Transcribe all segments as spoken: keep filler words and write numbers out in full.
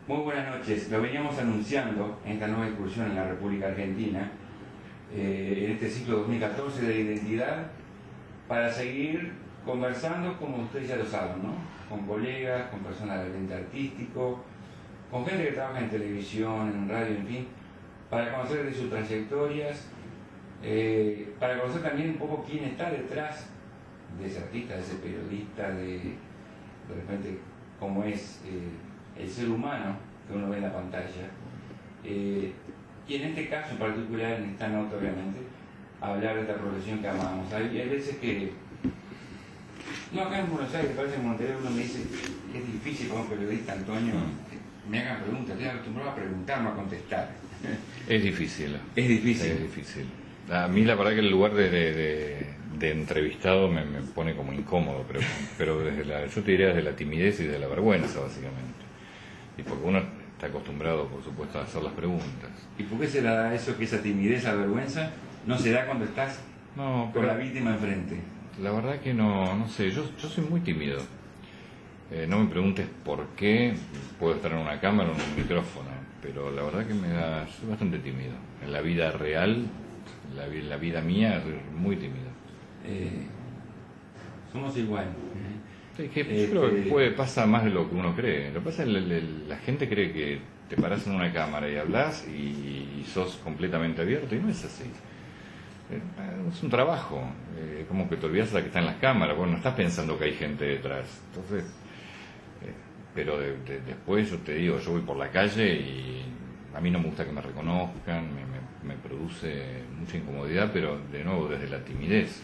Muy buenas noches. Lo veníamos anunciando en esta nueva incursión en la República Argentina, eh, en este ciclo dos mil catorce de identidad, para seguir conversando, como ustedes ya lo saben, ¿no? Con colegas, con personas del ente artístico, con gente que trabaja en televisión, en radio, en fin, para conocer de sus trayectorias, eh, para conocer también un poco quién está detrás de ese artista, de ese periodista, de, de repente cómo es eh, el ser humano que uno ve en la pantalla. Eh, y en este caso en particular, en esta nota obviamente, hablar de esta profesión que amamos. Hay, hay veces que, no acá en Buenos Aires, parece en Montevideo, uno me dice que es difícil como periodista, Antonio, que me hagan preguntas, estoy acostumbrado a preguntar, no a contestar. Es difícil. Es difícil. Es difícil. A mí la verdad que el lugar de, de, de, de entrevistado me, me pone como incómodo, pero, pero desde la, yo te diría desde la timidez y de la vergüenza, básicamente. Y porque uno está acostumbrado, por supuesto, a hacer las preguntas. ¿Y por qué se da eso, que esa timidez, la vergüenza, no se da cuando estás no, con la víctima enfrente? La verdad que no, no sé, yo, yo soy muy tímido. Eh, no me preguntes por qué puedo estar en una cámara o en un micrófono, pero la verdad que me da, soy bastante tímido. En la vida real, la, la vida mía, soy muy tímido. Eh, somos igual. Sí, que yo creo que puede, pasa más de lo que uno cree. Lo que pasa es que la, la, la gente cree que te parás en una cámara y hablas y, y sos completamente abierto, y no es así. Es un trabajo, eh, como que te olvidas de la que está en las cámaras, bueno, no estás pensando que hay gente detrás. Entonces, eh, pero de, de, después yo te digo, yo voy por la calle y a mí no me gusta que me reconozcan, me, me, me produce mucha incomodidad, pero de nuevo desde la timidez.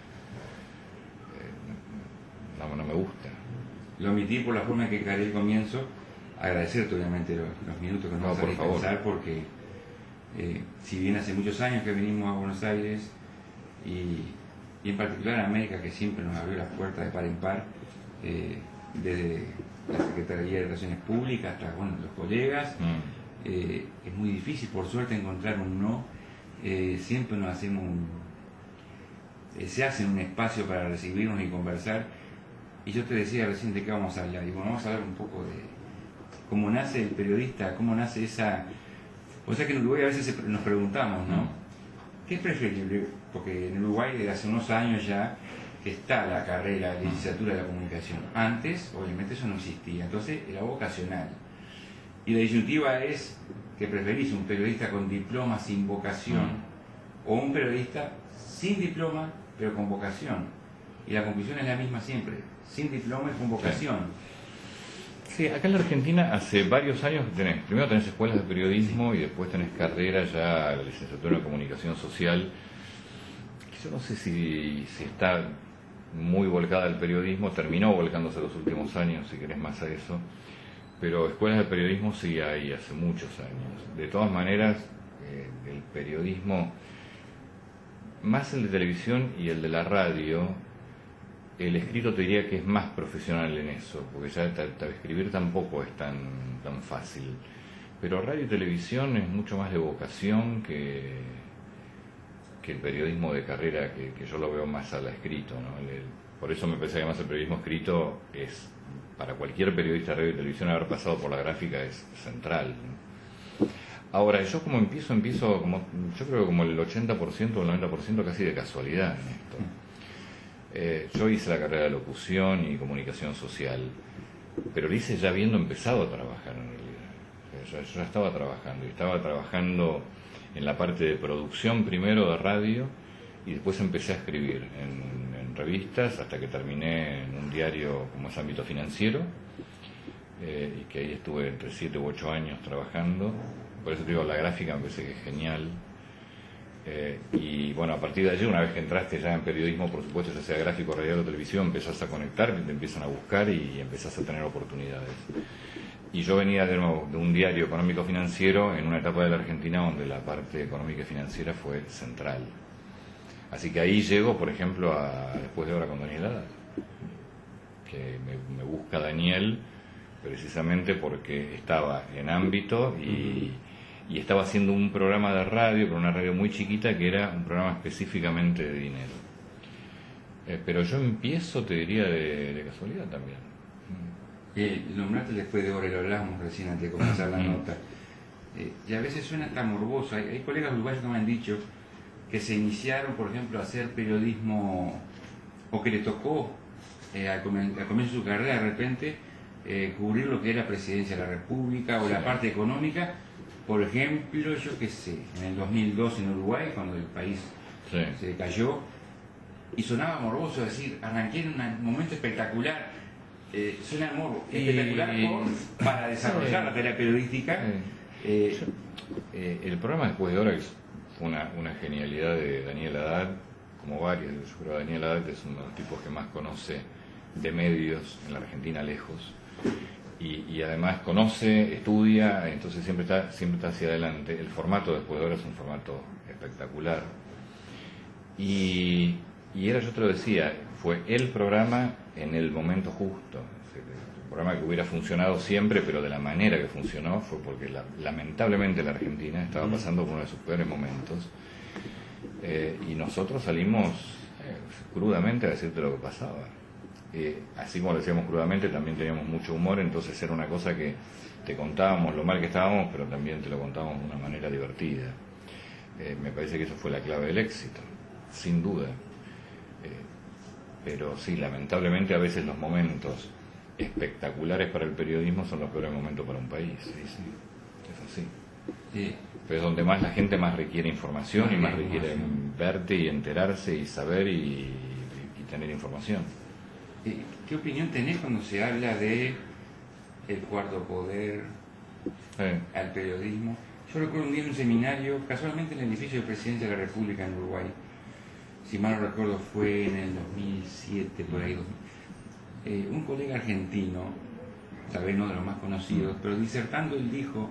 Eh, no, no me gusta. Lo omití por la forma en que encaré el comienzo, agradecerte obviamente los, los minutos que nos no, vas a por dispensar, favor. porque Eh, si bien hace muchos años que venimos a Buenos Aires y, y en particular a América, que siempre nos abrió las puertas de par en par, eh, desde la Secretaría de Relaciones Públicas hasta bueno, los colegas, mm. eh, es muy difícil por suerte encontrar un no, eh, siempre nos hacemos un, eh, se hace un espacio para recibirnos y conversar, y yo te decía recién de qué vamos a hablar, y bueno, vamos a hablar un poco de cómo nace el periodista, cómo nace esa... O sea que en Uruguay a veces nos preguntamos, ¿no? ¿Qué es preferible? Porque en Uruguay desde hace unos años ya está la carrera de licenciatura de la comunicación. Antes, obviamente, eso no existía. Entonces, era vocacional. Y la disyuntiva es que preferís un periodista con diploma sin vocación o un periodista sin diploma pero con vocación. Y la conclusión es la misma siempre. Sin diploma y con vocación. Sí, acá en la Argentina hace varios años tenés, primero tenés escuelas de periodismo y después tenés carrera ya, la licenciatura en comunicación social, que yo no sé si, si está muy volcada al periodismo, terminó volcándose los últimos años, si querés más a eso, pero escuelas de periodismo sí hay hace muchos años. De todas maneras, eh, el periodismo, más el de televisión y el de la radio, el escrito te diría que es más profesional en eso, porque ya t- t- escribir tampoco es tan, tan fácil. Pero radio y televisión es mucho más de vocación que, que el periodismo de carrera, que, que yo lo veo más al escrito, ¿no? El, el, por eso me parece que además el periodismo escrito es, para cualquier periodista de radio y televisión, haber pasado por la gráfica es central, ¿no? Ahora, yo como empiezo, empiezo como, yo creo que como el ochenta por ciento o el noventa por ciento casi de casualidad en esto. Eh, yo hice la carrera de locución y comunicación social, pero lo hice ya habiendo empezado a trabajar en realidad. O sea, yo ya estaba trabajando, y estaba trabajando en la parte de producción primero de radio, y después empecé a escribir en, en revistas hasta que terminé en un diario como es Ámbito Financiero, eh, y que ahí estuve entre siete u ocho años trabajando. Por eso te digo, la gráfica me parece que es genial. Eh, y bueno, a partir de allí, una vez que entraste ya en periodismo, por supuesto, ya sea gráfico, radial o televisión, empezás a conectar, te empiezan a buscar y empezás a tener oportunidades. Y yo venía de nuevo de un diario económico financiero en una etapa de la Argentina donde la parte económica y financiera fue central. Así que ahí llego, por ejemplo, a Después de Hora con Daniel Haddad, que me, me busca Daniel precisamente porque estaba en ámbito y... y estaba haciendo un programa de radio, pero una radio muy chiquita, que era un programa específicamente de dinero. Eh, pero yo empiezo, te diría, de, de casualidad también. Eh, nombraste después de hora, lo hablábamos recién antes de comenzar la nota. Eh, y a veces suena tan morboso. Hay, hay colegas uruguayos que me han dicho que se iniciaron, por ejemplo, a hacer periodismo, o que le tocó eh, al comienzo de su carrera de repente eh, cubrir lo que era presidencia de la República o sí. la parte económica. Por ejemplo, yo qué sé, en el dos mil dos en Uruguay, cuando el país sí. se cayó, y sonaba morboso decir, arranqué en un momento espectacular. Eh, suena morbo, espectacular y, por, para desarrollar sí. la tarea periodística. Sí. Eh, yo, eh, el programa Después de Hora es una, una genialidad de Daniel Haddad, como varios. Yo creo que Daniel Haddad es uno de los tipos que más conoce de medios en la Argentina lejos. Y, y además conoce, estudia, entonces siempre está, siempre está hacia adelante. El formato de Después de Hora es un formato espectacular. Y, y era, yo te lo decía, fue el programa en el momento justo. Un programa que hubiera funcionado siempre, pero de la manera que funcionó fue porque la, lamentablemente la Argentina estaba pasando por uno de sus peores momentos. Eh, y nosotros salimos eh, crudamente a decirte lo que pasaba. Eh, así como lo decíamos crudamente, también teníamos mucho humor, entonces era una cosa que te contábamos lo mal que estábamos, pero también te lo contábamos de una manera divertida. Eh, me parece que eso fue la clave del éxito, sin duda. Eh, pero sí, lamentablemente a veces los momentos espectaculares para el periodismo son los peores momentos para un país. Sí, sí, es así. Sí. Pero es donde más la gente más requiere información y más requiere verte y enterarse y saber y, y, y tener información. ¿Qué opinión tenés cuando se habla de el cuarto poder eh. al periodismo? Yo recuerdo un día en un seminario, casualmente en el edificio de Presidencia de la República en Uruguay, si mal no recuerdo fue en el dos mil siete, por ahí, eh, un colega argentino, tal vez no de los más conocidos, pero disertando él dijo,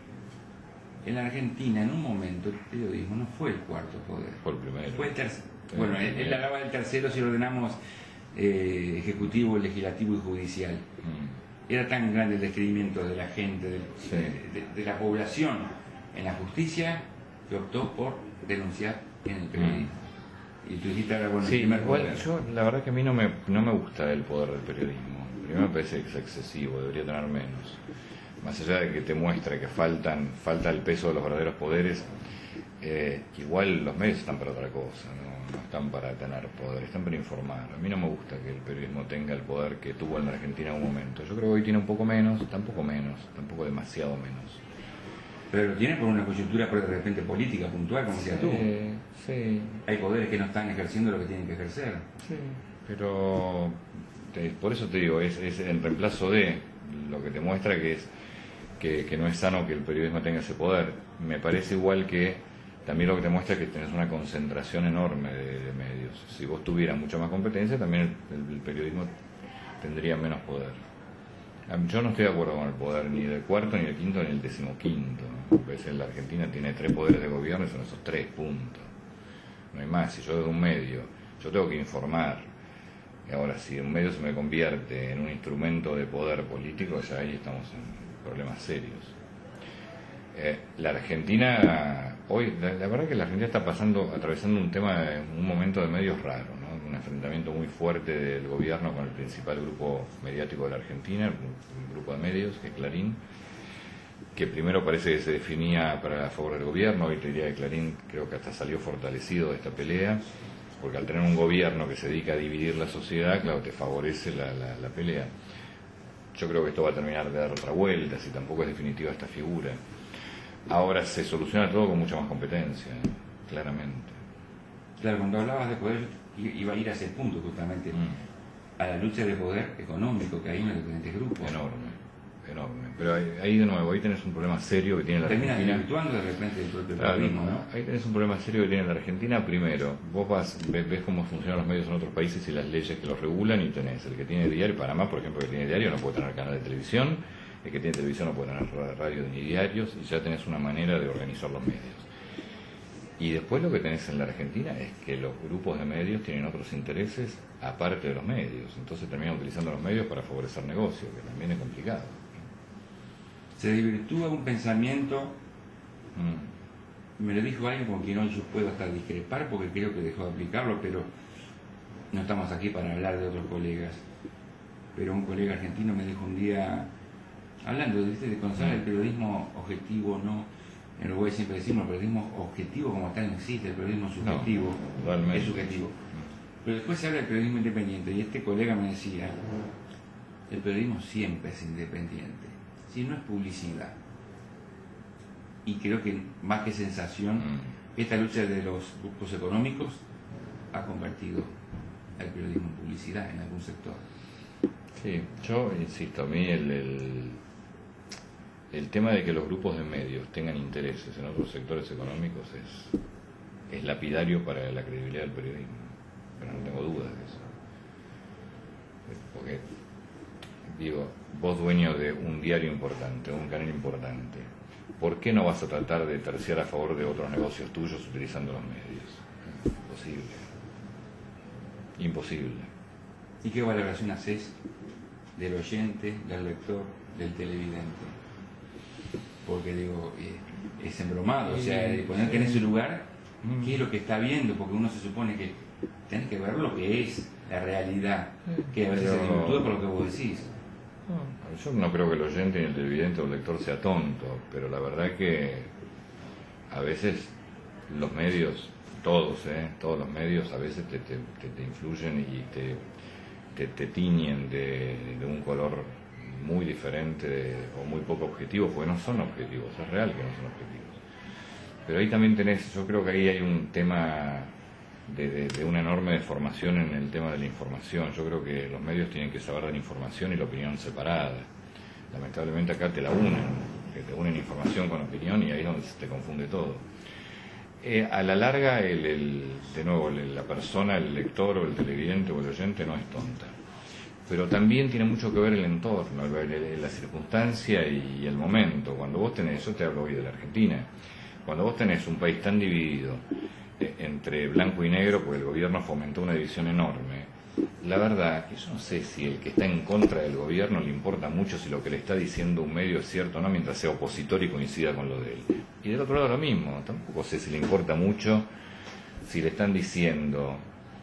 en la Argentina en un momento el periodismo no fue el cuarto poder, fue el primero. Fue el tercero. Bueno, él, él hablaba del tercero si lo ordenamos eh, ejecutivo, legislativo y judicial. Mm. Era tan grande el descreimiento de la gente, de, sí. de, de, de la población en la justicia, que optó por denunciar en el periodismo. Mm. Y tú dijiste ahora, bueno, sí, el primer igual poder. Yo, la verdad que a mí no me, no me gusta el poder del periodismo. Primero me parece que es excesivo, debería tener menos. Más allá de que te muestra que faltan falta el peso de los verdaderos poderes, eh, igual los medios están para otra cosa, ¿no? No están para tener poder, están para informar. A mí no me gusta que el periodismo tenga el poder que tuvo en la Argentina en un momento. Yo creo que hoy tiene un poco menos, tampoco menos, tampoco demasiado menos. Pero lo tiene por una coyuntura por de repente política puntual, como decías sí, tú. Sí. Hay poderes que no están ejerciendo lo que tienen que ejercer. Sí. Pero te, por eso te digo, es, es en reemplazo de lo que te muestra que es que, que no es sano que el periodismo tenga ese poder. Me parece igual que también lo que te muestra es que tenés una concentración enorme de, de medios. Si vos tuvieras mucha más competencia, también el, el periodismo tendría menos poder. Yo no estoy de acuerdo con el poder ni del cuarto, ni del quinto, ni del decimoquinto. ¿No? La Argentina tiene tres poderes de gobierno y son esos tres puntos. No hay más. Si yo desde un medio, yo tengo que informar. Y ahora, si un medio se me convierte en un instrumento de poder político, ya ahí estamos en problemas serios. Eh, la Argentina, hoy, la, la verdad que la Argentina está pasando, atravesando un tema, un momento de medios raro, ¿no? Un enfrentamiento muy fuerte del gobierno con el principal grupo mediático de la Argentina, un grupo de medios, que es Clarín, que primero parece que se definía para a favor del gobierno. Hoy te diría que Clarín creo que hasta salió fortalecido de esta pelea, porque al tener un gobierno que se dedica a dividir la sociedad, claro, te favorece la, la, la pelea. Yo creo que esto va a terminar de dar otra vuelta, si tampoco es definitiva esta figura. Ahora se soluciona todo con mucha más competencia, ¿eh? Claramente. Claro, cuando hablabas de poder, iba a ir a ese punto justamente, mm. a la lucha de poder económico que hay en los diferentes grupos. Enorme, enorme. Pero ahí, ahí de nuevo, ahí tenés un problema serio que tiene la Terminas Argentina. Terminas de repente el propio claro, periodismo, ¿no? Ahí tenés un problema serio que tiene la Argentina. Primero, vos vas, ves, ves cómo funcionan los medios en otros países y las leyes que los regulan, y tenés el que tiene diario, Panamá, por ejemplo, que tiene diario, no puede tener canal de televisión. El que tiene televisión no puede tener radio ni diarios, y ya tenés una manera de organizar los medios. Y después lo que tenés en la Argentina es que los grupos de medios tienen otros intereses aparte de los medios, entonces terminan utilizando los medios para favorecer negocios, que también es complicado. Se desvirtúa un pensamiento, mm. me lo dijo alguien con quien hoy yo puedo hasta discrepar porque creo que dejó de aplicarlo, pero no estamos aquí para hablar de otros colegas. pero un colega argentino me dijo un día, hablando de, de conocer el periodismo objetivo, no, en Uruguay siempre decimos el periodismo objetivo como tal no existe, el periodismo subjetivo no, es subjetivo. Pero después se habla del periodismo independiente, y este colega me decía, el periodismo siempre es independiente, si no es publicidad. Y creo que más que sensación, mm. esta lucha de los grupos económicos ha convertido al periodismo en publicidad en algún sector. Sí, yo insisto, a mí el, el, el tema de que los grupos de medios tengan intereses en otros sectores económicos es, es lapidario para la credibilidad del periodismo, pero no tengo dudas de eso. Porque, digo, vos dueño de un diario importante, un canal importante, ¿por qué no vas a tratar de terciar a favor de otros negocios tuyos utilizando los medios? Imposible. Imposible. ¿Y qué valoración haces del oyente, del lector, del televidente? Porque digo, es embromado, o sea, de ponerte en ese lugar, ¿qué es lo que está viendo? Porque uno se supone que tenés que ver lo que es la realidad, que a veces se desvirtúa por lo que vos decís. Yo no creo que el oyente ni el televidente o el lector sea tonto, pero la verdad que a veces los medios, todos, ¿eh? todos los medios a veces te, te, te, te influyen y te, te, te tiñen de, de un color muy diferente de, o muy poco objetivo, porque no son objetivos, es real que no son objetivos. Pero ahí también tenés, yo creo que ahí hay un tema de, de, de una enorme deformación en el tema de la información. Yo creo que los medios tienen que saber de la información y la opinión separada. Lamentablemente acá te la unen, que te unen información con opinión y ahí es donde se te confunde todo. Eh, a la larga, el, el, de nuevo, el, la persona, el lector o el televidente o el oyente no es tonta. Pero también tiene mucho que ver el entorno, el, el, la circunstancia y el momento. Cuando vos tenés, yo te hablo hoy de la Argentina, cuando vos tenés un país tan dividido eh, entre blanco y negro, porque el gobierno fomentó una división enorme, la verdad que yo no sé si el que está en contra del gobierno le importa mucho si lo que le está diciendo un medio es cierto o no, mientras sea opositor y coincida con lo de él. Y del otro lado lo mismo, tampoco sé si le importa mucho si le están diciendo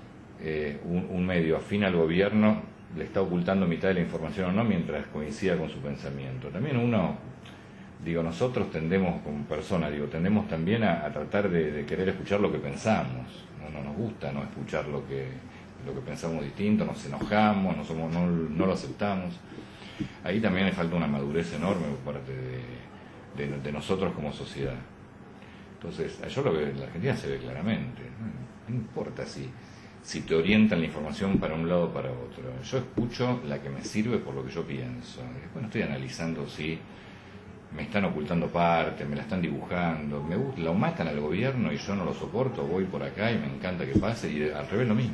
eh, un, un medio afín al gobierno le está ocultando mitad de la información o no, mientras coincida con su pensamiento. También uno, digo, nosotros tendemos como personas, digo, tendemos también a, a tratar de, de querer escuchar lo que pensamos. No, no nos gusta no escuchar lo que, lo que pensamos distinto, nos enojamos, no, somos, no, no lo aceptamos. Ahí también le falta una madurez enorme por parte de, de, de nosotros como sociedad. Entonces, yo lo que en la Argentina se ve claramente, no, no importa si... si te orientan la información para un lado o para otro. Yo escucho la que me sirve por lo que yo pienso. Después no estoy analizando si me están ocultando parte, me la están dibujando, me gusta, lo matan al gobierno y yo no lo soporto, voy por acá y me encanta que pase, y al revés lo mismo.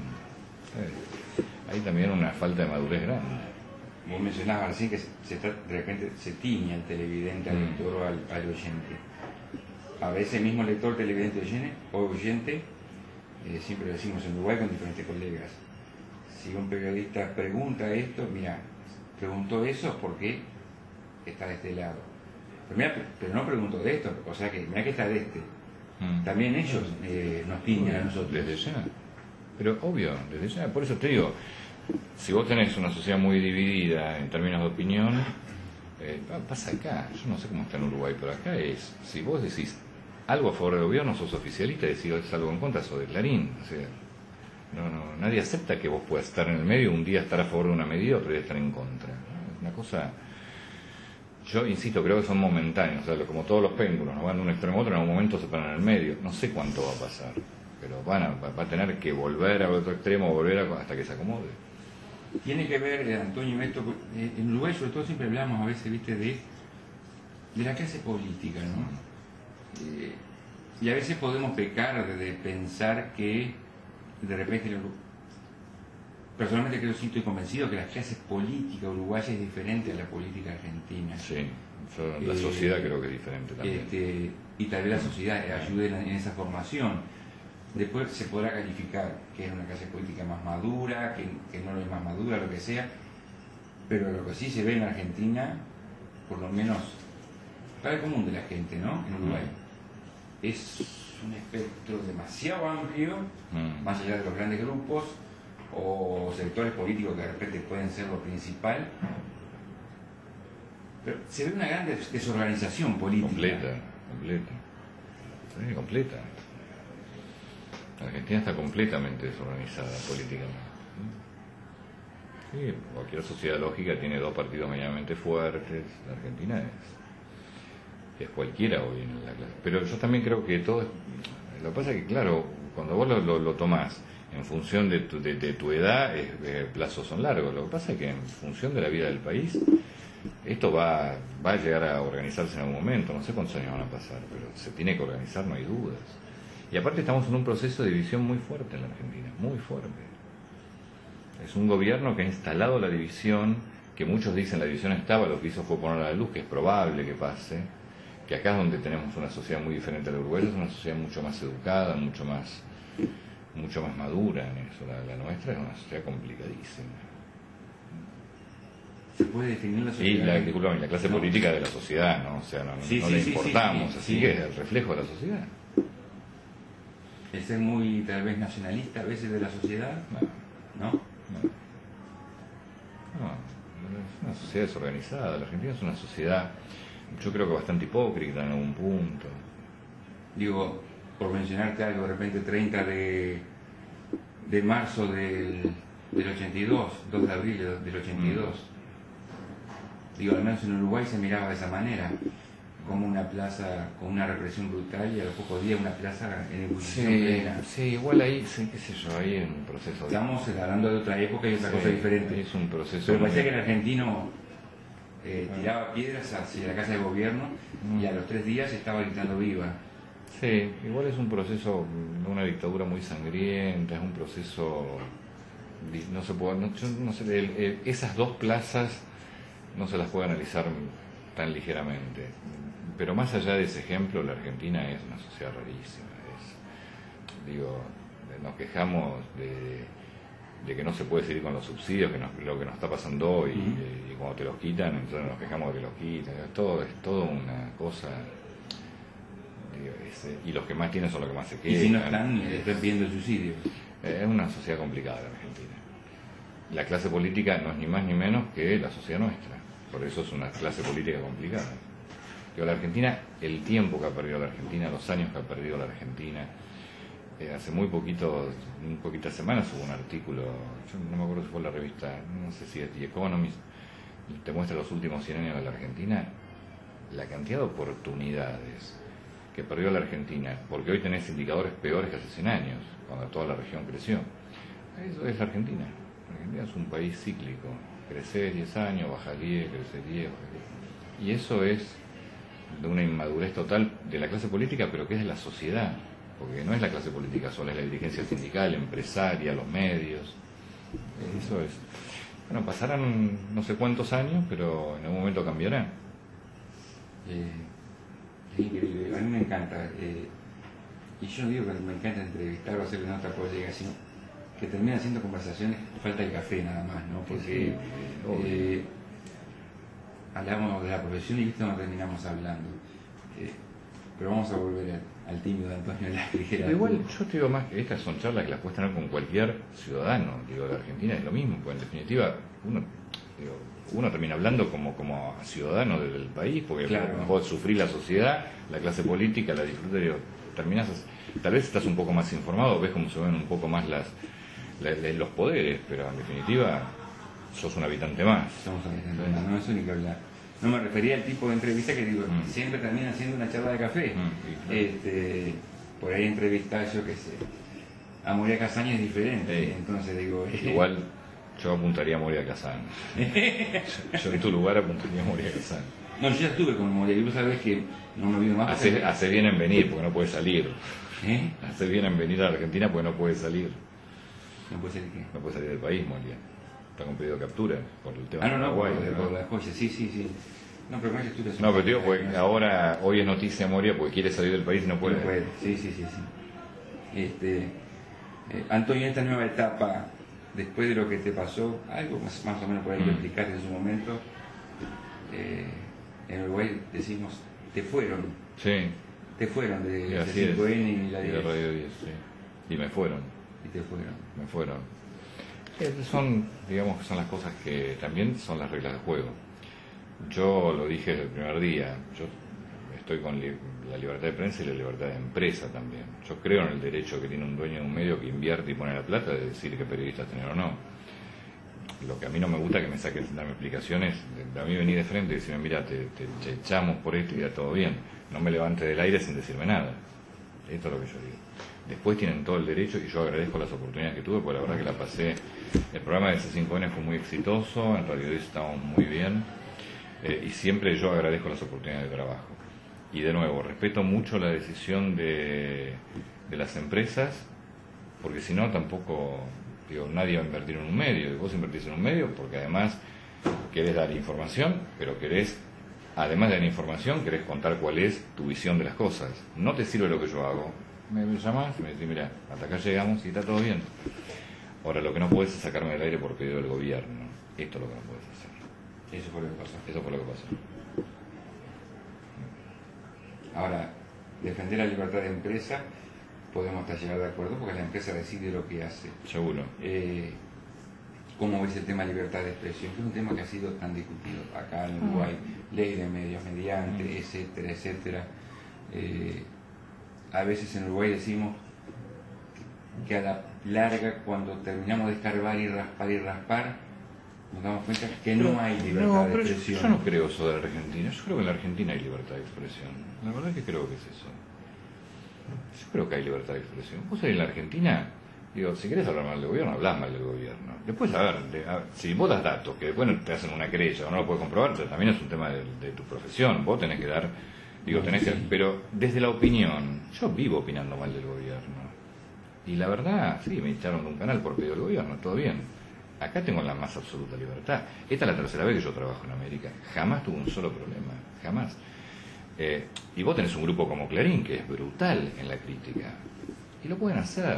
Hay también una falta de madurez grande. Vos mencionabas así que se está, de repente se tiña al televidente, al lector o al, al oyente. A veces mismo lector, televidente o oyente, Eh, siempre lo decimos en Uruguay con diferentes colegas, si un periodista pregunta esto, mira, preguntó eso porque está de este lado, pero, mira, pero no preguntó de esto, o sea que mira que está de este. Mm. También ellos eh, nos tiñen a nosotros. Desde ya, pero obvio, desde ya, por eso te digo, si vos tenés una sociedad muy dividida en términos de opinión, eh, pasa acá, yo no sé cómo está en Uruguay, pero acá es, si vos decís algo a favor del gobierno, sos oficialista, y decís algo en contra, sos de Clarín. O sea, no, no, nadie acepta que vos puedas estar en el medio, un día estar a favor de una medida, otro día estar en contra. Es una cosa, yo insisto, creo que son momentáneos, o sea, como todos los péndulos, no van de un extremo a otro, en algún momento se paran en el medio. No sé cuánto va a pasar, pero van a, va a tener que volver a otro extremo, volver a, hasta que se acomode. Tiene que ver, eh, Antonio, esto, eh, en Uruguay sobre todo siempre hablamos a veces, viste, de, de la clase política, ¿no? Eh, y a veces podemos pecar de, de pensar que de repente, personalmente creo, sí estoy convencido que la clase política uruguaya es diferente a la política argentina. Sí, yo, la eh, sociedad creo que es diferente también. Este, y tal vez la sociedad ayude en, en esa formación. Después se podrá calificar que es una clase política más madura, que, que no lo es más madura, lo que sea, pero lo que sí se ve en Argentina, por lo menos para el común de la gente, ¿no? En Uruguay. Mm. Es un espectro demasiado amplio, mm. más allá de los grandes grupos, o sectores políticos que de repente pueden ser lo principal, pero se ve una gran des- desorganización política. Completa, completa. Sí, completa. Argentina está completamente desorganizada políticamente. Sí, cualquier sociedad lógica tiene dos partidos medianamente fuertes. La Argentina es, es cualquiera hoy en la clase. Pero yo también creo que todo es... Lo que pasa es que, claro, cuando vos lo, lo, lo tomás en función de tu, de, de tu edad, es, eh, plazos son largos. Lo que pasa es que en función de la vida del país, esto va, va a llegar a organizarse en algún momento. No sé cuántos años van a pasar, pero se tiene que organizar, no hay dudas. Y aparte estamos en un proceso de división muy fuerte en la Argentina, muy fuerte. Es un gobierno que ha instalado la división, que muchos dicen la división estaba, lo que hizo fue poner a la luz, que es probable que pase, que acá es donde tenemos una sociedad muy diferente a la uruguaya, es una sociedad mucho más educada, mucho más mucho más madura en eso. La, la nuestra es una sociedad complicadísima. ¿Se puede definir la Y sociedad? la, disculpame, la clase No. política de la sociedad, ¿no? O sea, no, Sí, no sí, le sí, importamos, sí, sí, así sí. que es el reflejo de la sociedad. El ser muy, tal vez, nacionalista a veces de la sociedad, No, ¿no? no. No, es una sociedad desorganizada. La Argentina es una sociedad, yo creo que bastante hipócrita en algún punto. Digo, por mencionarte algo, de repente treinta de, de marzo del, del ochenta y dos, dos de abril del ochenta y dos. Digo, al menos en Uruguay se miraba de esa manera, como una plaza con una represión brutal y a los pocos días una plaza en ebullición Sí, plena. sí, igual ahí, sí, qué sé yo, ahí es un proceso. de- Estamos hablando de otra época y otra Sí, cosa diferente. Es un proceso. Pero muy- parecía que el argentino eh, tiraba piedras hacia la casa de gobierno y a los tres días estaba gritando viva. Sí, igual es un proceso, una dictadura muy sangrienta, es un proceso, di- no se puede, no, yo no sé, el- el- esas dos plazas no se las puede analizar tan ligeramente. Pero más allá de ese ejemplo, la Argentina es una sociedad rarísima. Es, digo, nos quejamos de, de que no se puede seguir con los subsidios, que nos, lo que nos está pasando hoy, Ujú. y, y cuando te los quitan, entonces nos quejamos de que los quitan. Es todo, es todo una cosa. Digo, es, y los que más tienen son los que más se Y quejan. si no están, eh, Es- están pidiendo el suicidio. es una sociedad complicada la Argentina. La clase política no es ni más ni menos que la sociedad nuestra. Por eso es una clase política complicada. Digo, la Argentina, el tiempo que ha perdido la Argentina, los años que ha perdido la Argentina, eh, hace muy poquito, muy poquitas semanas hubo un artículo, yo no me acuerdo si fue la revista, no sé si es The Economist, te muestra los últimos cien años de la Argentina, la cantidad de oportunidades que perdió la Argentina, porque hoy tenés indicadores peores que hace cien años, cuando toda la región creció. Eso es la Argentina. La Argentina es un país cíclico. Crecer diez años, bajar diez, crecer diez, bajar diez. Y eso es de una inmadurez total de la clase política, pero que es de la sociedad. Porque no es la clase política sola, es la dirigencia sindical, empresaria, los medios. Eso es. Bueno, pasarán no sé cuántos años, pero en algún momento cambiará. Eh, es increíble, a mí me encanta. eh, y yo no digo que me encanta entrevistar o hacer una otra colega, sino que terminan siendo conversaciones, falta el café nada más, ¿no? Porque Sí, obvio. eh, hablamos de la profesión y viste no terminamos hablando. Eh, pero vamos a volver al, al tímido de Antonio Lacri. Pero igual yo te digo más que estas son charlas que las puedes tener con cualquier ciudadano. Digo, la Argentina es lo mismo, pues en definitiva uno, digo, uno termina hablando como, como ciudadano del país, porque Claro. vos sufrís la sociedad, la clase política, la disfrutas, digo, terminás, tal vez estás un poco más informado, ves cómo se ven un poco más las, la- la- los poderes, pero en definitiva sos un habitante más. Estamos hablando, no, eso ni que hablar. No me refería al tipo de entrevista que digo, Mm. siempre terminan siendo una charla de café. Mm, sí, claro. este, por ahí entrevistar, yo qué sé, a Moria Casaña es diferente, Sí. entonces digo... eh, Igual yo apuntaría a Moria Kazán. yo, yo en tu lugar apuntaría a Moria Kazán. No, yo ya estuve con Moria y vos sabés que no me olvido más. Hace, porque- hace bien en venir porque no puede salir. ¿Eh? Hace bien en venir a la Argentina porque no puede salir. No puede ser que... No puede salir del país, Moria. Está con pedido de captura por el tema Ah, no, de no, por, Paraguay, por ¿no? la joya, sí, sí, sí. No, pero más estuve... No, pero te digo, porque ahora, hoy es noticia Moria porque quiere salir del país y no puede. No puede, sí, sí, sí, sí. Este, eh, Antonio, en esta nueva etapa, después de lo que te pasó, algo más, más o menos por ahí lo Mm. explicaste en su momento, eh, en Uruguay decimos, te fueron, Sí, te fueron de, y de así es. cinco ene y la Y de diez, Radio diez, sí. Y me fueron, y te fueron. me fueron. Esas son, digamos, que son las cosas que también son las reglas del juego. Yo lo dije desde el primer día, yo estoy con li la libertad de prensa y la libertad de empresa también. Yo creo en el derecho que tiene un dueño de un medio que invierte y pone la plata de decir qué periodistas tener o no. Lo que a mí no me gusta que me saques, darme explicaciones, a mí venir de frente y decirme, mira, te, te, te echamos por esto y ya todo bien. No me levante del aire sin decirme nada. Esto es lo que yo digo. Después tienen todo el derecho y yo agradezco las oportunidades que tuve, porque la verdad que la pasé. El programa de C cinco N fue muy exitoso, en Radio diez estábamos muy bien, eh, y siempre yo agradezco las oportunidades de trabajo. Y de nuevo, respeto mucho la decisión de, de las empresas, porque si no tampoco, digo, nadie va a invertir en un medio, y vos invertís en un medio porque además querés dar información, pero querés, además de dar información, querés contar cuál es tu visión de las cosas. No te sirve lo que yo hago. Me llamás y me decís, mira, hasta acá llegamos y está todo bien. Ahora, lo que no puedes es sacarme del aire por pedido del gobierno. Esto es lo que no puedes hacer. Eso fue lo que pasó. Eso fue lo que pasó. Ahora, defender la libertad de empresa, podemos hasta llegar de acuerdo porque la empresa decide lo que hace. Seguro. Eh, ¿Cómo ves el tema de libertad de expresión? Que es un tema que ha sido tan discutido acá en Uruguay. Ley de medios mediante, etcétera, etcétera. Eh, a veces en Uruguay decimos que a la larga, cuando terminamos de escarbar y raspar y raspar, nos damos cuenta que no hay libertad no, de pero expresión. Yo, yo no creo eso de la Argentina. Yo creo que en la Argentina hay libertad de expresión. La verdad es que creo que es eso. Yo creo que hay libertad de expresión. Vos ahí en la Argentina, digo, si querés hablar mal del gobierno, hablás mal del gobierno. Después, a ver, de, a, si vos das datos, que después te hacen una querella o no lo puedes comprobar, también es un tema de, de tu profesión. Vos tenés que dar, digo, tenés que, pero desde la opinión, yo vivo opinando mal del gobierno. Y la verdad, sí, me echaron de un canal por pedido del gobierno, todo bien. Acá tengo la más absoluta libertad. Esta es la tercera vez que yo trabajo en América. Jamás tuve un solo problema, jamás. Eh, y vos tenés un grupo como Clarín, que es brutal en la crítica. Y lo pueden hacer.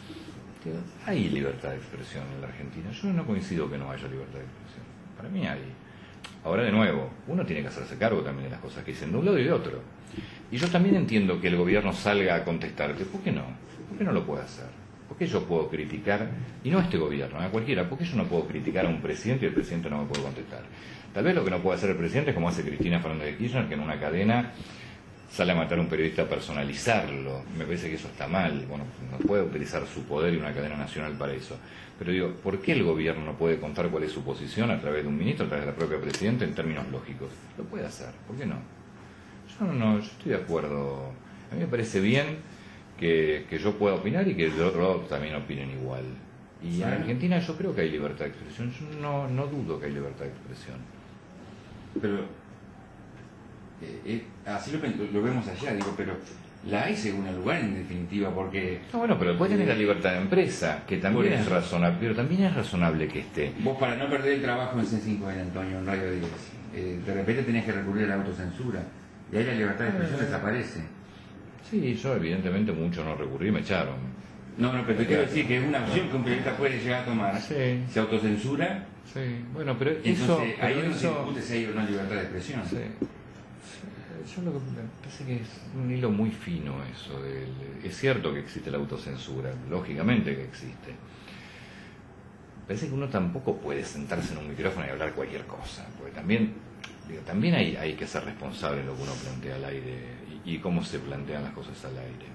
Hay libertad de expresión en la Argentina. Yo no coincido que no haya libertad de expresión. Para mí hay. Ahora, de nuevo, uno tiene que hacerse cargo también de las cosas que dicen de un lado y de otro. Y yo también entiendo que el gobierno salga a contestarte. ¿Por qué no? ¿Por qué no lo puede hacer? ¿Por qué yo puedo criticar, y no a este gobierno, a cualquiera, por qué yo no puedo criticar a un presidente y el presidente no me puede contestar? Tal vez lo que no puede hacer el presidente es como hace Cristina Fernández de Kirchner, que en una cadena sale a matar a un periodista a personalizarlo. Me parece que eso está mal. Bueno, no puede utilizar su poder y una cadena nacional para eso. Pero digo, ¿por qué el gobierno no puede contar cuál es su posición a través de un ministro, a través de la propia presidenta, en términos lógicos? Lo puede hacer, ¿por qué no? Yo no, yo estoy de acuerdo. A mí me parece bien que, que yo pueda opinar y que del otro lado también opinen igual. Y ¿sí? En Argentina yo creo que hay libertad de expresión. Yo no, no dudo que hay libertad de expresión. Pero eh, eh, así lo, lo vemos allá, digo, pero la hay según el lugar en definitiva, porque... No, bueno, pero después tenés la libertad de empresa, que también es razonable, pero también es razonable que esté. Vos, para no perder el trabajo en C cinco N, Antonio, en Radio diez, eh, de repente tenés que recurrir a la autocensura, y ahí la libertad de expresión eh, desaparece. Sí, yo evidentemente mucho no recurrí, me echaron. No, no, pero te quiero decir que es una opción que un periodista puede llegar a tomar. Sí. Se autocensura. Sí, bueno, pero entonces, eso... ahí pero no eso... se discute si hay o no libertad de expresión. Sí. Sí. Yo lo que me parece que es un hilo muy fino eso. Del... Es cierto que existe la autocensura, lógicamente que existe. Parece que uno tampoco puede sentarse en un micrófono y hablar cualquier cosa, porque también, digo, también hay, hay que ser responsable de lo que uno plantea al aire y, y cómo se plantean las cosas al aire.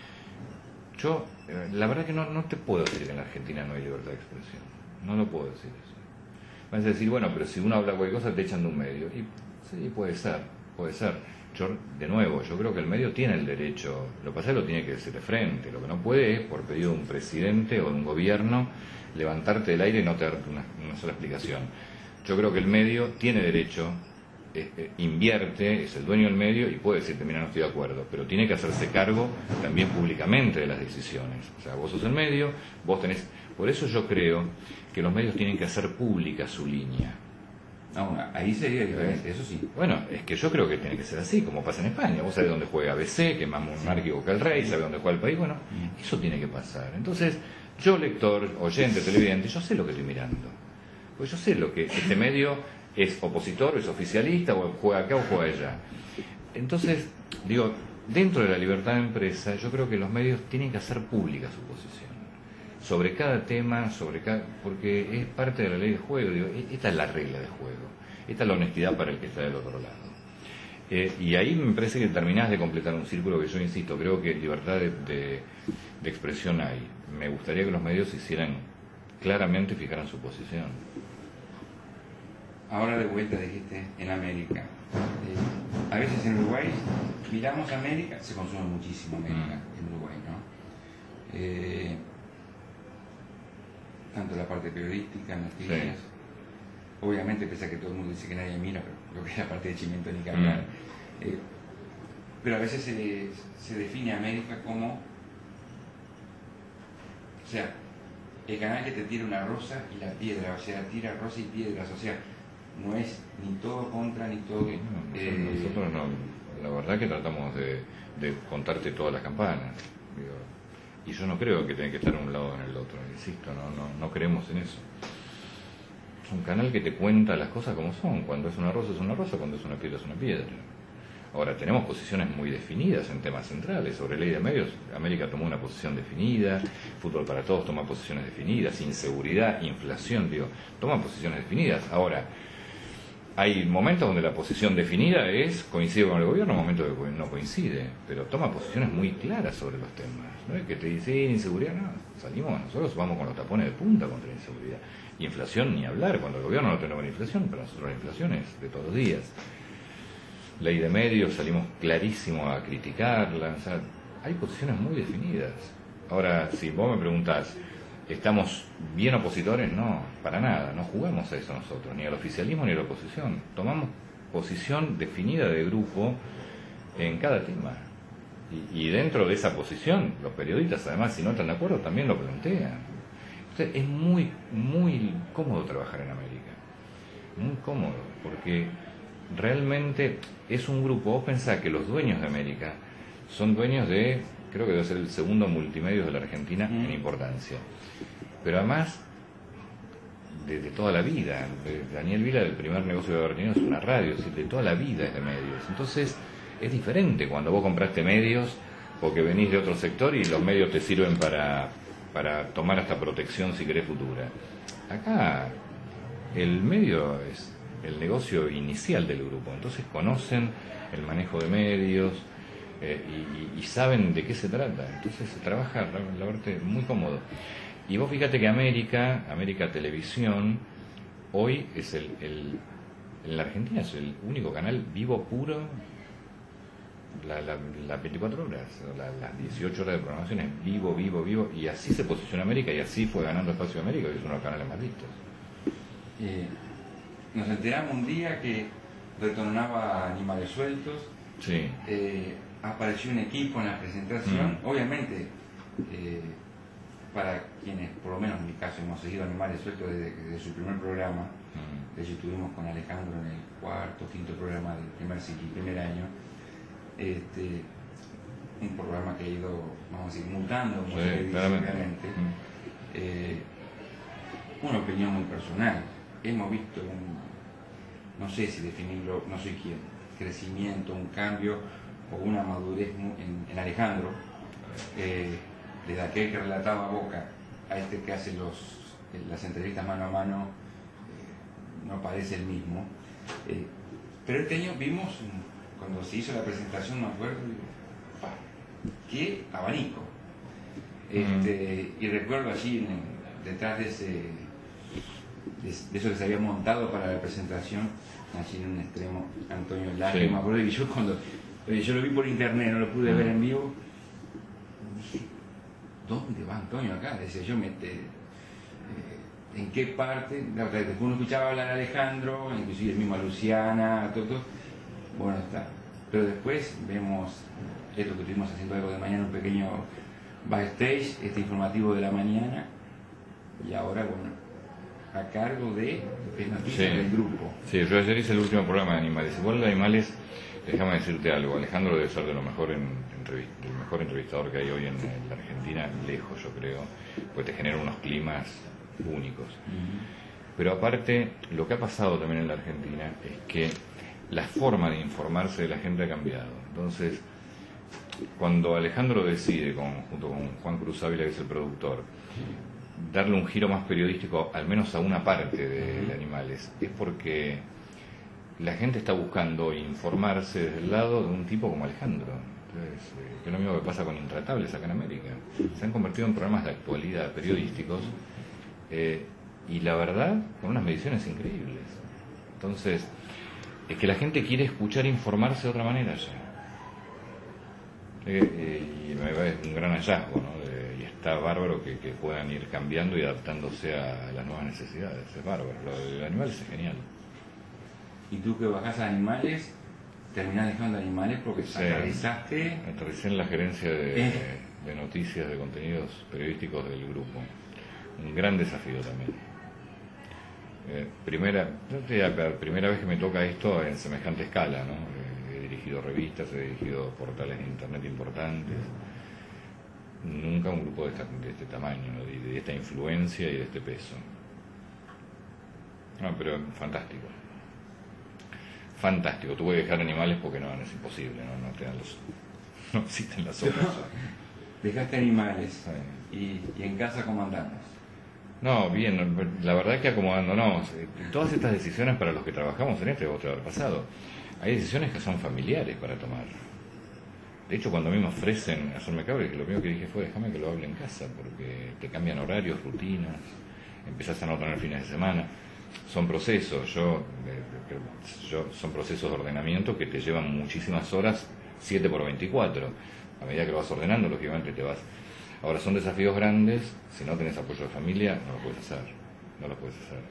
Yo, la verdad que no, no te puedo decir que en la Argentina no hay libertad de expresión. No lo puedo decir eso. Vas a decir, bueno, pero si uno habla cualquier cosa te echan de un medio. Y sí, puede ser, puede ser. Yo, de nuevo, yo creo que el medio tiene el derecho, lo que pasa es que lo tiene que decir de frente. Lo que no puede es, por pedido de un presidente o de un gobierno, levantarte del aire y no te dar una, una sola explicación. Yo creo que el medio tiene derecho, eh, eh, invierte, es el dueño del medio y puede decirte, mira, no estoy de acuerdo, pero tiene que hacerse cargo también públicamente de las decisiones. O sea, vos sos el medio, vos tenés... Por eso yo creo que los medios tienen que hacer pública su línea. No, ahí sería diferente, eso sí. Bueno, es que yo creo que tiene que ser así, como pasa en España. Vos sabés dónde juega A B C, que es más monárquico que el rey, sabés dónde juega el país. Bueno, eso tiene que pasar. Entonces, yo, lector, oyente, televidente, yo sé lo que estoy mirando. Pues yo sé lo que este medio es opositor, es oficialista, o juega acá o juega allá. Entonces, digo, dentro de la libertad de empresa, yo creo que los medios tienen que hacer pública su posición. sobre cada tema, sobre cada, porque es parte de la ley de juego. Digo, esta es la regla de juego, esta es la honestidad para el que está del otro lado. Eh, y ahí me parece que terminás de completar un círculo que yo insisto, creo que libertad de, de, de expresión hay. Me gustaría que los medios hicieran claramente, fijaran su posición. Ahora de vuelta dijiste en América. Eh, a veces en Uruguay miramos América, se consume muchísimo América mm. en Uruguay, ¿no? Eh, tanto la parte periodística, noticias. Sí. Obviamente, pese a que todo el mundo dice que nadie mira, pero lo que es la parte de Chimento ni que hablar. Mm. Eh, pero a veces se, se define América como, o sea, el canal que te tira una rosa y la piedra, o sea, tira rosa y piedras, o sea, no es ni todo contra ni todo... No, eh, nosotros no, la verdad que tratamos de, de contarte todas las campanas, digo, y yo no creo que tenga que estar un lado o en el otro, insisto, no, no, no creemos en eso. Es un canal que te cuenta las cosas como son, cuando es una rosa es una rosa, cuando es una piedra es una piedra. Ahora, tenemos posiciones muy definidas en temas centrales. Sobre ley de medios, América tomó una posición definida, Fútbol para Todos toma posiciones definidas, inseguridad, inflación, digo, toma posiciones definidas. Ahora, hay momentos donde la posición definida es coincide con el gobierno, momentos que no coincide, pero toma posiciones muy claras sobre los temas. No es que te dice inseguridad, no, salimos, nosotros vamos con los tapones de punta contra la inseguridad. Inflación ni hablar, cuando el gobierno no tiene buena inflación, pero nosotros la inflación es de todos los días. Ley de medios, salimos clarísimo a criticarla, o sea, hay posiciones muy definidas. Ahora, si vos me preguntás, ¿estamos bien opositores? No, para nada, no jugamos a eso nosotros, ni al oficialismo ni a la oposición. Tomamos posición definida de grupo en cada tema. Y, y dentro de esa posición, los periodistas, además, si no están de acuerdo, también lo plantean. Entonces, es muy, muy cómodo trabajar en América. Muy cómodo, porque realmente es un grupo. Vos pensás que los dueños de América son dueños de, creo que debe ser el segundo multimedio de la Argentina mm. en importancia, pero además de, de toda la vida. Daniel Vila, del primer negocio de haber tenido, es una radio, es decir, de toda la vida es de medios. Entonces es diferente cuando vos compraste medios porque venís de otro sector y los medios te sirven para, para tomar hasta protección si querés futura. Acá el medio es el negocio inicial del grupo, entonces conocen el manejo de medios eh, y, y saben de qué se trata, entonces se trabaja la, la verdad muy cómodo. Y vos fíjate que América, América Televisión, hoy es el, el en la Argentina es el único canal vivo puro, la, la, las veinticuatro horas, la, las dieciocho horas de programación es vivo, vivo, vivo, y así se posiciona América y así fue ganando espacio América, que es uno de los canales más vistos. Eh... Nos enteramos un día que retornaba Animales Sueltos, sí. eh, apareció un equipo en la presentación, mm. obviamente, eh, para quienes, por lo menos en mi caso, hemos seguido Animales Sueltos desde, desde su primer programa, mm. de hecho estuvimos con Alejandro en el cuarto, quinto programa del primer ciclo, primer año, este, un programa que ha ido, vamos a decir, mutando, sí, obviamente, mm. eh, una opinión muy personal. Hemos visto un, no sé si definirlo, no sé quién, crecimiento, un cambio o una madurez en, en Alejandro, eh, desde aquel que relataba a Boca a este que hace los, las entrevistas mano a mano, eh, no parece el mismo. Eh, pero este año vimos, cuando se hizo la presentación, me acuerdo, qué abanico. Este, mm. Y recuerdo allí, en, detrás de ese... de eso que se había montado para la presentación, allí en un extremo, Antonio Laje, sí. Me acuerdo que yo cuando yo lo vi por internet, no lo pude mm. ver en vivo, dije, ¿dónde va Antonio acá? Decía yo, mete, eh, ¿en qué parte? Después uno escuchaba hablar a Alejandro, inclusive el mismo a Luciana, todo, todo, bueno, está. Pero después vemos esto que estuvimos haciendo algo de mañana, un pequeño backstage, este informativo de la mañana, y ahora, bueno, a cargo de lo que es noticia sí. del grupo. Sí, yo ayer hice el último programa de Animales. Igual de Animales, déjame decirte algo, Alejandro debe ser de lo mejor en, entrevist, el mejor entrevistador que hay hoy en, en la Argentina, lejos yo creo, pues te genera unos climas únicos. Uh-huh. Pero aparte, lo que ha pasado también en la Argentina es que la forma de informarse de la gente ha cambiado. Entonces, cuando Alejandro decide, con, junto con Juan Cruz Ávila, que es el productor, darle un giro más periodístico, al menos a una parte de, de animales, es porque la gente está buscando informarse desde el lado de un tipo como Alejandro. Entonces, eh, que es lo mismo que pasa con Intratables acá en América. Se han convertido en programas de actualidad periodísticos eh, y la verdad, con unas mediciones increíbles. Entonces, es que la gente quiere escuchar e informarse de otra manera ya. Eh, eh, y me parece un gran hallazgo, ¿no? De, y está bárbaro que, que puedan ir cambiando y adaptándose a las nuevas necesidades. Es bárbaro. Lo de animales es genial. Y tú que bajás a animales, terminás dejando animales porque Sí. aterrizaste. Aterricé en la gerencia de, Eh. de noticias, de contenidos periodísticos del grupo. Un gran desafío también. Eh, primera, yo te diría, la primera vez que me toca esto en semejante escala, ¿no? Eh, he dirigido revistas, he dirigido portales de internet importantes. Nunca un grupo de, esta, de este tamaño, ¿no? de, de esta influencia y de este peso. No, pero fantástico. Fantástico. Tuve que dejar animales porque no, no es imposible, no, no, te dan los, no existen las obras. Dejaste animales. Sí. Y, y en casa, ¿cómo andamos? No, bien, la verdad es que acomodándonos. Todas estas decisiones para los que trabajamos en este, vos te haber pasado, hay decisiones que son familiares para tomar. De hecho, cuando a mí me ofrecen hacerme cargo, lo primero que dije fue, déjame que lo hable en casa, porque te cambian horarios, rutinas, empezás a no tener fines de semana. Son procesos, yo, yo son procesos de ordenamiento que te llevan muchísimas horas, siete por veinticuatro. A medida que lo vas ordenando, lógicamente te vas... Ahora, son desafíos grandes, si no tenés apoyo de familia, no lo puedes hacer, no lo puedes hacer.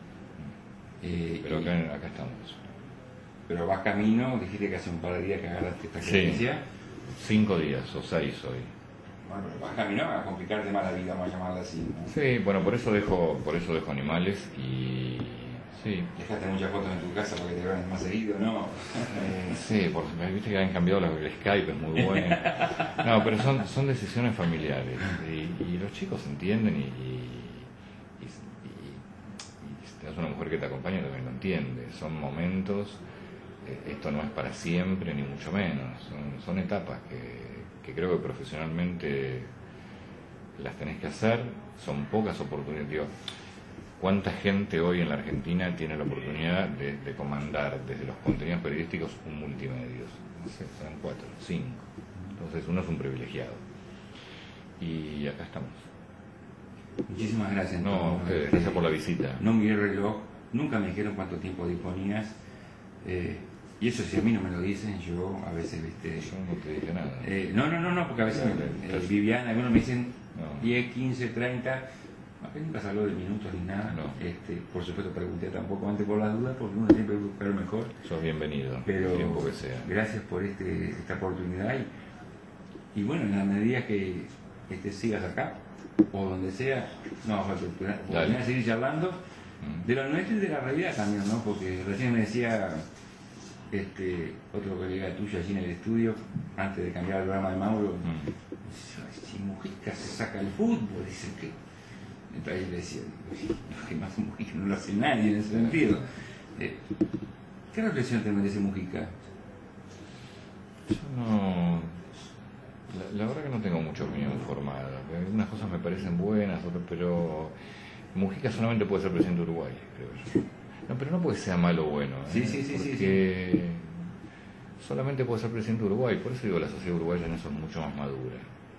Eh, Pero y- acá, acá estamos. Pero vas camino, dijiste que hace un par de días que agarraste esta Sí. experiencia. Cinco días o seis hoy. Bueno, pero vas camino a complicarte más la vida, vamos a llamarla así, ¿no? Sí, bueno, por eso dejo, por eso dejo animales y sí. Dejaste muchas fotos en tu casa porque te vean más seguido, ¿no? Eh, sí, por, viste que han cambiado la- el Skype, es muy bueno. No, pero son, son decisiones familiares y, y los chicos entienden y, y, y, y- y si tenés una mujer que te acompaña también lo entiende. Son momentos, eh, esto no es para siempre ni mucho menos, son, son etapas que, que creo que profesionalmente las tenés que hacer, son pocas oportunidades. Digo, ¿cuánta gente hoy en la Argentina tiene la oportunidad de, de comandar desde los contenidos periodísticos un multimedios? No sé, serán cuatro, cinco. Entonces uno es un privilegiado. Y acá estamos. Muchísimas gracias. No, Antonio. ustedes, gracias por la visita. No miré el reloj, nunca me dijeron cuánto tiempo disponías. Eh, y eso si a mí no me lo dicen, yo a veces, viste... Yo no te dije nada. Eh, no, no, no, no, porque a veces No, me- estás- eh, Viviana, algunos me dicen No. diez, quince, treinta. Acá nunca se habló de minutos ni nada. No. Este, por supuesto pregunté tampoco antes por las dudas, porque uno siempre busca lo mejor. Sos bienvenido, Pero el tiempo que sea. gracias por este, esta oportunidad y, y bueno, en la medida que este, sigas acá o donde sea, no vamos a oportunidad oportunidad de seguir charlando Mm. de lo nuestro y de la realidad también, ¿no? Porque recién me decía este otro colega tuyo allí en el estudio, antes de cambiar el programa de Mauro, Mm. dice, si Mujica se saca el fútbol, dice que... Entonces le decía, no, que más Mujica no lo hace nadie en ese sentido. Eh, ¿Qué reflexión te merece Mujica? Yo no... La, la verdad que no tengo mucha opinión formada. Algunas cosas me parecen buenas, otras, pero Mujica solamente puede ser presidente de Uruguay, creo yo. No, pero no porque sea malo o bueno. ¿eh? Sí, sí, sí, sí, Porque solamente puede ser presidente de Uruguay. Por eso digo, la sociedad uruguaya en eso es mucho más madura.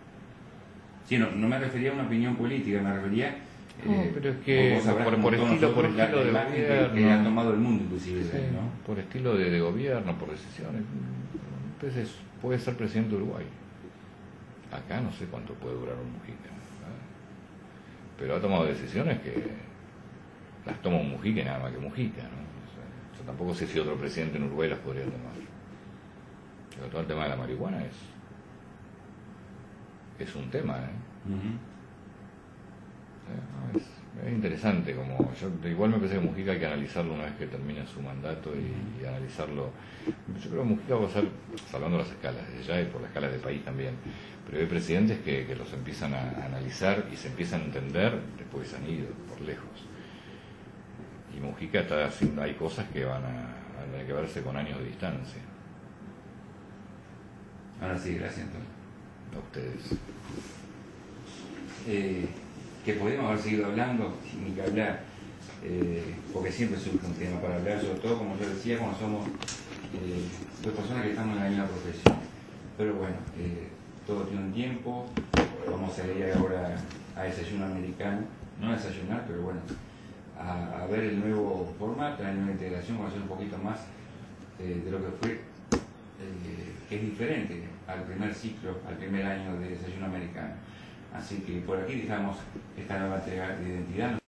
Sí, no, no me refería a una opinión política, me refería... No, eh, pero es que vos sabrás por- como por todos estilo- por nosotros, la- estilo la de imagen que- gobierno. que ha tomado el mundo inclusive, Sí, ¿no? por estilo de, de gobierno, por decisiones. Entonces puede ser presidente de Uruguay. Acá no sé cuánto puede durar un Mujica. ¿verdad? Pero ha tomado decisiones que las toma un Mujica y nada más que Mujica, ¿no? O sea, yo tampoco sé si otro presidente en Uruguay las podría tomar. Pero todo el tema de la marihuana es es un tema, ¿eh? Ujú. Eh, no, es, es interesante, como yo igual me parece que Mujica hay que analizarlo una vez que termine su mandato y, y analizarlo. Yo creo que Mujica va a ser, salvando las escalas desde ya y por las escalas del país también, pero hay presidentes que, que los empiezan a, a analizar y se empiezan a entender después que se han ido por lejos. Y Mujica está haciendo, hay cosas que van a, a tener que verse con años de distancia. Ahora sí, gracias, Antonio. A ustedes. Eh, que podemos haber seguido hablando, sin ni que hablar, eh, porque siempre surge un tema para hablar, sobre todo, como yo decía, cuando somos eh, dos personas que estamos en la misma profesión. Pero bueno, eh, todo tiene un tiempo, vamos a ir ahora a desayuno americano, no a desayunar, pero bueno, a, a ver el nuevo formato, la nueva integración, conocer un poquito más eh, de lo que fue, eh, que es diferente al primer ciclo, al primer año de desayuno americano. Así que por aquí dejamos esta nueva entrega de identidad.